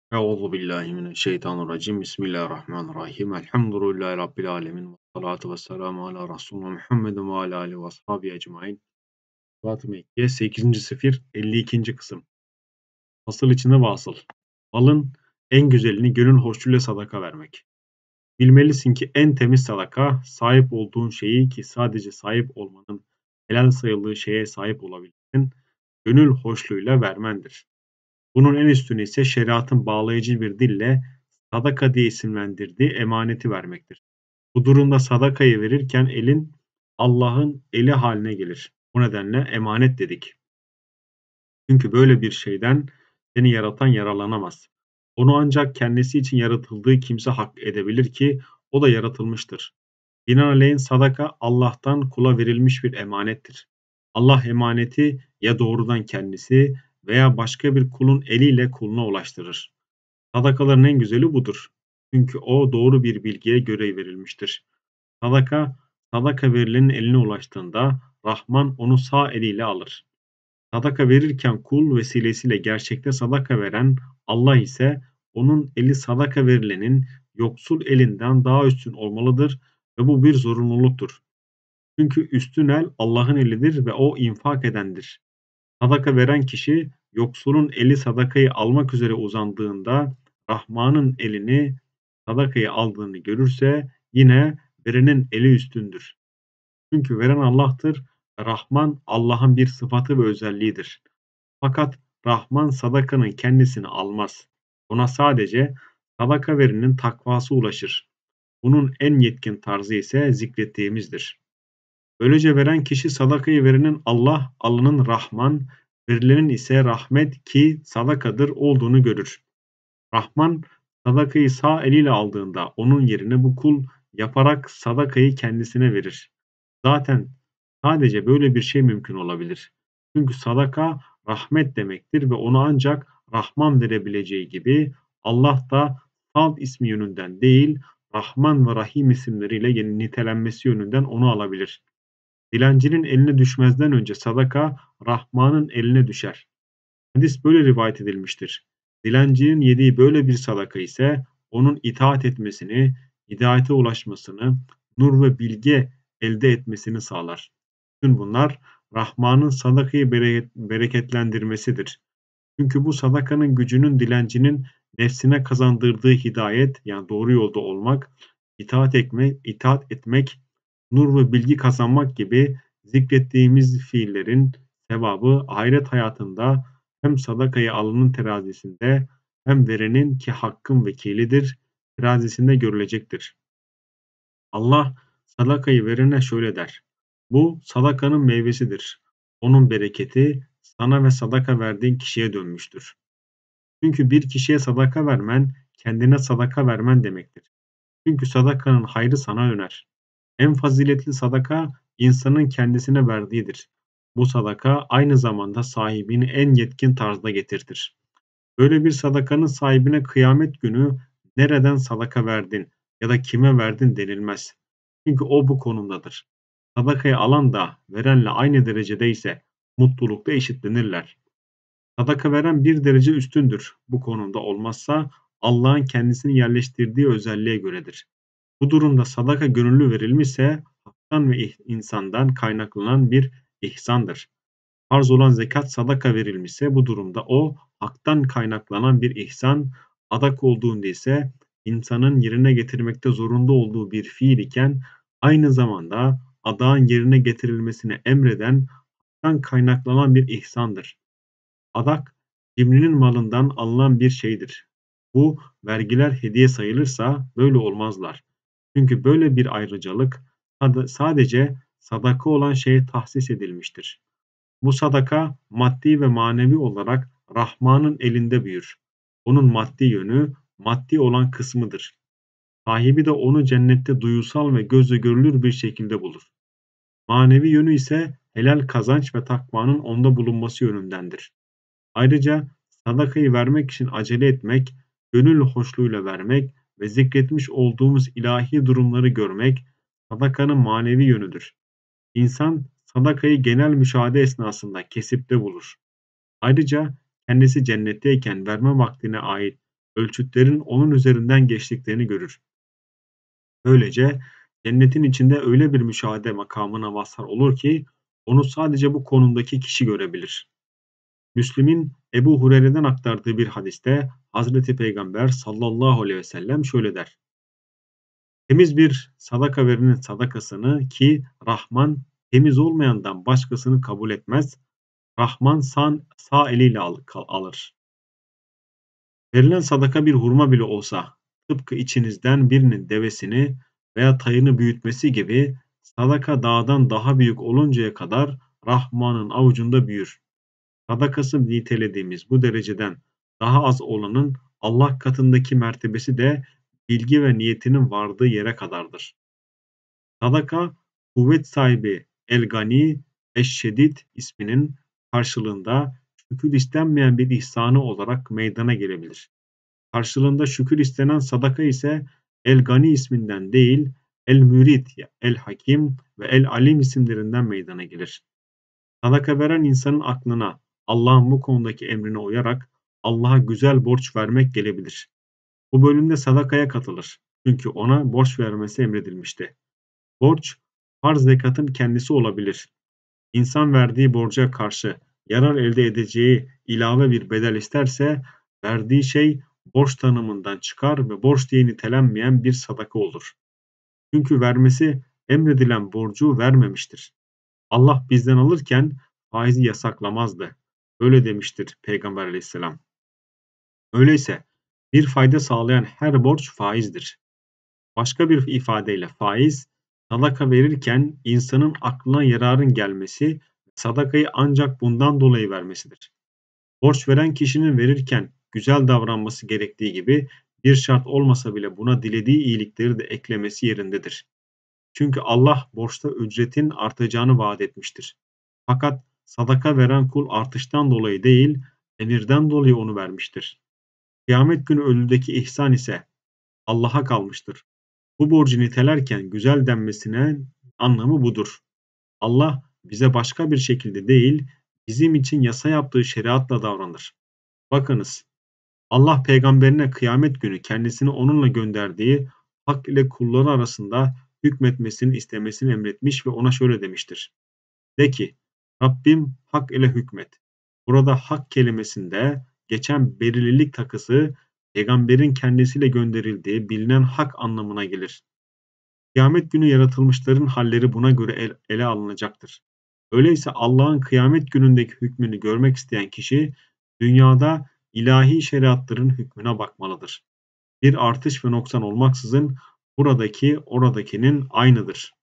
Euzubillahimineşşeytanirracim. Bismillahirrahmanirrahim. Elhamdülillahi Rabbil alemin. Ve salatu ve selamu ala Resulü Muhammedin ve ala alihi ve ashabi ecmain. Sırat-ı Mekkiye 8. sefir 52. kısım. Fasıl içinde vasıl. Malın en güzelini gönül hoşluğuyla sadaka vermek. Bilmelisin ki en temiz sadaka sahip olduğun şeyi ki sadece sahip olmanın helal sayıldığı şeye sahip olabilirsin. Gönül hoşluğuyla vermendir. Bunun en üstünü ise şeriatın bağlayıcı bir dille sadaka diye isimlendirdiği emaneti vermektir. Bu durumda sadakayı verirken elin Allah'ın eli haline gelir. Bu nedenle emanet dedik. Çünkü böyle bir şeyden seni yaratan yararlanamaz. Onu ancak kendisi için yaratıldığı kimse hak edebilir ki o da yaratılmıştır. Binaenaleyh sadaka Allah'tan kula verilmiş bir emanettir. Allah emaneti ya doğrudan kendisi veya başka bir kulun eliyle kuluna ulaştırır. Sadakaların en güzeli budur. Çünkü o doğru bir bilgiye göre verilmiştir. Sadaka, sadaka verilenin eline ulaştığında Rahman onu sağ eliyle alır. Sadaka verirken kul vesilesiyle gerçekte sadaka veren Allah ise onun eli sadaka verilenin yoksul elinden daha üstün olmalıdır ve bu bir zorunluluktur. Çünkü üstün el Allah'ın elidir ve o infak edendir. Sadaka veren kişi yoksulun eli sadakayı almak üzere uzandığında Rahman'ın elini sadakayı aldığını görürse yine verenin eli üstündür. Çünkü veren Allah'tır. Rahman Allah'ın bir sıfatı ve özelliğidir. Fakat Rahman sadakanın kendisini almaz. Ona sadece sadaka verenin takvası ulaşır. Bunun en yetkin tarzı ise zikrettiğimizdir. Böylece veren kişi sadakayı verenin Allah, alanın Rahman, verilenin ise rahmet ki sadakadır olduğunu görür. Rahman sadakayı sağ eliyle aldığında onun yerine bu kul yaparak sadakayı kendisine verir. Zaten sadece böyle bir şey mümkün olabilir. Çünkü sadaka rahmet demektir ve onu ancak Rahman verebileceği gibi Allah da Sad ismi yönünden değil, Rahman ve Rahim isimleriyle nitelenmesi yönünden onu alabilir. Dilencinin eline düşmezden önce sadaka Rahman'ın eline düşer. Hadis böyle rivayet edilmiştir. Dilencinin yediği böyle bir sadaka ise onun itaat etmesini, hidayete ulaşmasını, nur ve bilge elde etmesini sağlar. Bütün bunlar Rahman'ın sadakayı bereketlendirmesidir. Çünkü bu sadakanın gücünün dilencinin nefsine kazandırdığı hidayet yani doğru yolda olmak, itaat etmek, nur ve bilgi kazanmak gibi zikrettiğimiz fiillerin sevabı ahiret hayatında hem sadakayı alanın terazisinde hem verenin ki hakkın vekilidir terazisinde görülecektir. Allah sadakayı verene şöyle der: Bu sadakanın meyvesidir. Onun bereketi sana ve sadaka verdiğin kişiye dönmüştür. Çünkü bir kişiye sadaka vermen, kendine sadaka vermen demektir. Çünkü sadakanın hayrı sana döner. En faziletli sadaka insanın kendisine verdiğidir. Bu sadaka aynı zamanda sahibini en yetkin tarzda getirtir. Böyle bir sadakanın sahibine kıyamet günü nereden sadaka verdin ya da kime verdin denilmez. Çünkü o bu konumdadır. Sadakayı alan da verenle aynı derecedeyse mutlulukta eşitlenirler. Sadaka veren bir derece üstündür. Bu konumda olmazsa Allah'ın kendisini yerleştirdiği özelliğe göredir. Bu durumda sadaka gönüllü verilmişse haktan ve insandan kaynaklanan bir ihsandır. Farz olan zekat sadaka verilmişse bu durumda o haktan kaynaklanan bir ihsan, adak olduğunda ise insanın yerine getirmekte zorunda olduğu bir fiil iken aynı zamanda adağın yerine getirilmesini emreden haktan kaynaklanan bir ihsandır. Adak, cimrinin malından alınan bir şeydir. Bu vergiler hediye sayılırsa böyle olmazlar. Çünkü böyle bir ayrıcalık sadece sadaka olan şeye tahsis edilmiştir. Bu sadaka maddi ve manevi olarak Rahman'ın elinde büyür. Onun maddi yönü maddi olan kısmıdır. Sahibi de onu cennette duyusal ve gözle görülür bir şekilde bulur. Manevi yönü ise helal kazanç ve takvanın onda bulunması yönündendir. Ayrıca sadakayı vermek için acele etmek, gönül hoşluğuyla vermek ve zikretmiş olduğumuz ilahi durumları görmek sadakanın manevi yönüdür. İnsan sadakayı genel müşahede esnasında kesipte bulur. Ayrıca kendisi cennetteyken verme vaktine ait ölçütlerin onun üzerinden geçtiklerini görür. Böylece cennetin içinde öyle bir müşahede makamına mazhar olur ki onu sadece bu konumdaki kişi görebilir. Müslim'in Ebu Hureyre'den aktardığı bir hadiste Hazreti Peygamber sallallahu aleyhi ve sellem şöyle der: Temiz bir sadaka verenin sadakasını ki Rahman temiz olmayandan başkasını kabul etmez, Rahman sağ eliyle alır. Verilen sadaka bir hurma bile olsa, tıpkı içinizden birinin devesini veya tayını büyütmesi gibi sadaka dağdan daha büyük oluncaya kadar Rahman'ın avucunda büyür. Sadakası nitelediğimiz bu dereceden daha az olanın Allah katındaki mertebesi de bilgi ve niyetinin vardığı yere kadardır. Sadaka, kuvvet sahibi El-Gani Eş-Şedid isminin karşılığında şükür istenmeyen bir ihsanı olarak meydana gelebilir. Karşılığında şükür istenen sadaka ise El-Gani isminden değil, El-Mürid, El-Hakim ve El-Alim isimlerinden meydana gelir. Sadaka veren insanın aklına Allah'ın bu konudaki emrine uyarak Allah'a güzel borç vermek gelebilir. Bu bölümde sadakaya katılır. Çünkü ona borç vermesi emredilmişti. Borç, farz zekatın kendisi olabilir. İnsan verdiği borca karşı yarar elde edeceği ilave bir bedel isterse, verdiği şey borç tanımından çıkar ve borç diye nitelenmeyen bir sadaka olur. Çünkü vermesi emredilen borcu vermemiştir. Allah bizden alırken faizi yasaklamazdı. Öyle demiştir Peygamber aleyhisselam. Öyleyse bir fayda sağlayan her borç faizdir. Başka bir ifadeyle faiz, sadaka verirken insanın aklına yararın gelmesi, sadakayı ancak bundan dolayı vermesidir. Borç veren kişinin verirken güzel davranması gerektiği gibi bir şart olmasa bile buna dilediği iyilikleri de eklemesi yerindedir. Çünkü Allah borçta ücretin artacağını vaat etmiştir. Fakat sadaka veren kul artıştan dolayı değil, emirden dolayı onu vermiştir. Kıyamet günü ölüdeki ihsan ise Allah'a kalmıştır. Bu borcu nitelerken güzel denmesinin anlamı budur. Allah bize başka bir şekilde değil, bizim için yasa yaptığı şeriatla davranır. Bakınız, Allah peygamberine kıyamet günü kendisini onunla gönderdiği hak ile kulları arasında hükmetmesini istemesini emretmiş ve ona şöyle demiştir. De ki, Rabbim hak ile hükmet. Burada hak kelimesinde geçen belirlilik takısı peygamberin kendisiyle gönderildiği bilinen hak anlamına gelir. Kıyamet günü yaratılmışların halleri buna göre ele alınacaktır. Öyleyse Allah'ın kıyamet günündeki hükmünü görmek isteyen kişi dünyada ilahi şeriatların hükmüne bakmalıdır. Bir artış ve noksan olmaksızın buradaki oradakinin aynıdır.